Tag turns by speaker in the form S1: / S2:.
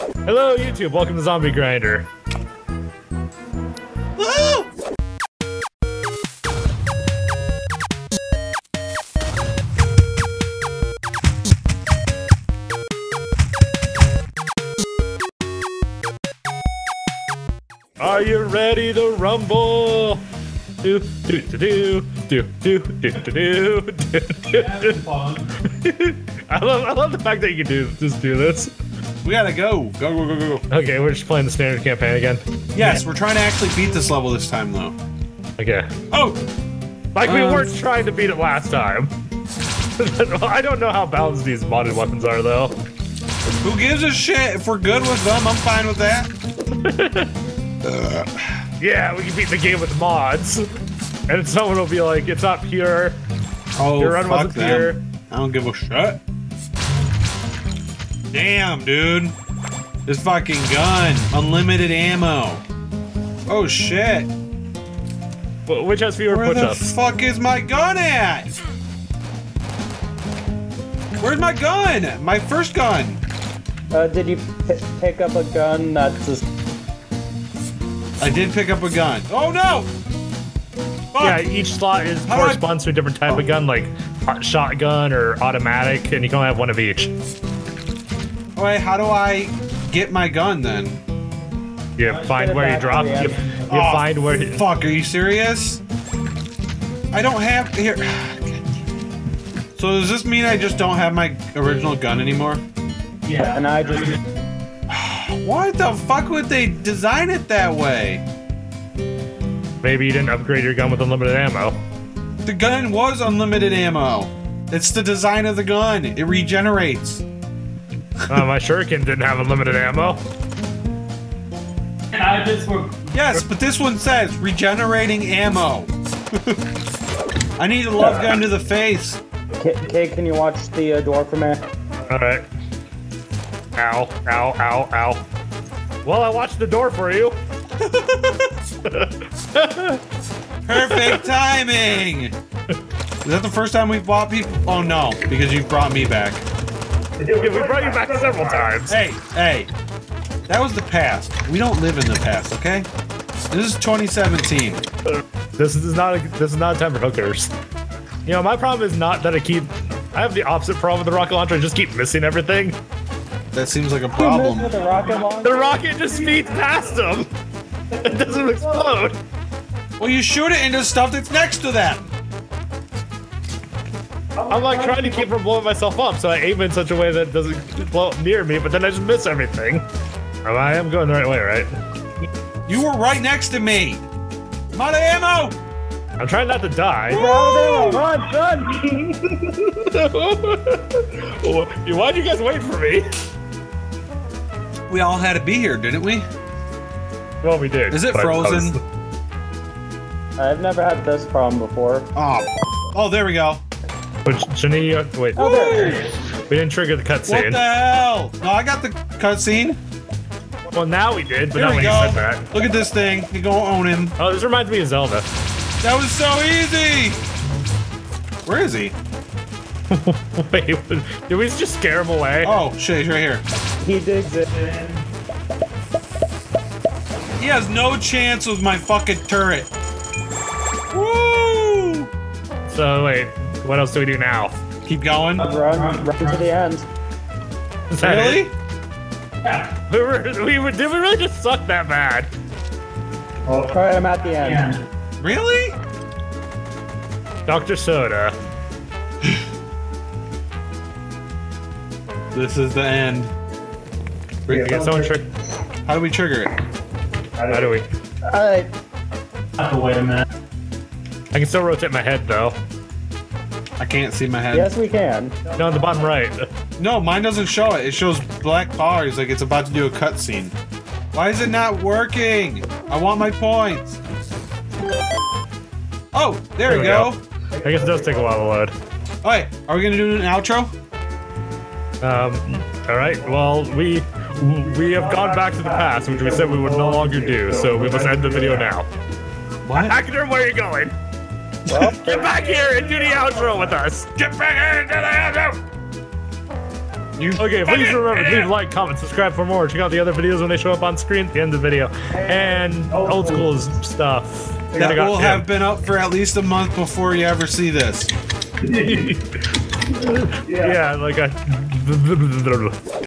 S1: Hello, YouTube. Welcome to Zombie Grinder.
S2: Woo!
S1: Are you ready to rumble? Do do do do do do do do do do. I love the fact that you can just do this.
S2: We gotta go. Go.
S1: Okay, we're just playing the standard campaign again.
S2: Yes, we're trying to actually beat this level this time, though.
S1: Okay.
S2: Oh!
S1: Like we weren't trying to beat it last time. I don't know how balanced these modded weapons are, though.
S2: Who gives a shit? If we're good with them, I'm fine with that.
S1: Yeah, we can beat the game with mods. And someone will be like, it's not pure.
S2: Oh,
S1: your run
S2: fuck
S1: wasn't pure.
S2: them. I don't give a shit. Damn, dude. This fucking gun. Unlimited ammo. Oh, shit.
S1: Well, which has fewer
S2: Where the
S1: push-ups?
S2: fuck is my gun at? Where's my gun? My first gun.
S3: Did you pick up a gun that's just...
S2: I did pick up a gun. Oh, no! Fuck.
S1: Yeah, each slot corresponds to a different type of gun, like shotgun or automatic, and you can only have one of each.
S2: Oh, wait, how do I get my gun then?
S1: You find where you drop. You find where.
S2: Fuck, are you serious? I don't have here. So does this mean I just don't have my original gun anymore?
S3: Yeah. And I just...
S2: Why the fuck would they design it that way?
S1: Maybe you didn't upgrade your gun with unlimited ammo.
S2: The gun was unlimited ammo. It's the design of the gun. It regenerates.
S1: My shuriken didn't have unlimited ammo.
S2: Yes, but this one says regenerating ammo. I need a love gun to the face.
S3: Kate, can you watch the door for me?
S1: Alright. Ow, ow, ow, ow. Well, I watched the door for you.
S2: Perfect timing! Is that the first time we've bought people? Oh no, because you've brought me back.
S1: Yeah, we brought you back several times.
S2: Hey, that was the past. We don't live in the past, okay? This is 2017.
S1: This is not a time for hookers. You know, my problem is not that I have the opposite problem with the rocket launcher. I just keep missing everything.
S2: That seems like a problem.
S3: The rocket launcher?
S1: The rocket just speeds past them. It doesn't explode.
S2: Well, you shoot it into stuff that's next to them.
S1: I'm like trying to keep from blowing myself up, so I aim in such a way that it doesn't blow up near me, but then I just miss everything. I am going the right way, right?
S2: You were right next to me. I'm out of ammo.
S1: I'm trying not to die.
S3: Run!
S1: Why'd you guys wait for me?
S2: We all had to be here, didn't we?
S1: Well, we did.
S2: Is it frozen?
S3: I've never had this problem before.
S2: Oh, there we go.
S1: But Shani, wait.
S3: Oh, there it is.
S1: We didn't trigger the
S2: What
S1: cutscene.
S2: the hell? No, I got the cutscene.
S1: Well, now we did, but
S2: Here
S1: not
S2: we
S1: when
S2: go.
S1: you said that.
S2: Look at this thing. You go own him.
S1: Oh, this reminds me of Zelda.
S2: That was so easy. Where is he?
S1: Wait, did we just scare him away?
S2: Oh, shit, he's right here.
S3: He digs it.
S2: He has no chance with my fucking turret. Woo!
S1: So, wait, what else do we do now?
S2: Keep going.
S3: Run to the end.
S1: Is that
S2: Really?
S1: it? Did we really just suck that bad?
S3: Alright, I'm at the end.
S2: Really?
S1: Dr. Soda.
S2: This is the end.
S1: I guess someone
S2: How do we trigger it?
S1: How do we?
S3: Alright.
S4: Wait a minute.
S1: I can still rotate my head, though.
S2: I can't see my head.
S3: Yes, we can.
S1: No, on the bottom right.
S2: No, mine doesn't show it. It shows black bars like it's about to do a cutscene. Why is it not working? I want my points. Oh, there we go.
S1: I guess it does take a while to load.
S2: Alright, are we gonna do an outro?
S1: Alright, well, we have gone back to the past, which we said we would no longer do, so we must end the video now.
S2: What?
S1: Actor, where are you going?
S3: Well,
S1: Get back here and do the outro with us! Get back here and do the outro! Okay, please remember to leave a like, comment, subscribe for more. Check out the other videos when they show up on screen at the end of the video. And old school stuff.
S2: That will have been up for at least a month before you ever see this.
S1: Yeah, like a...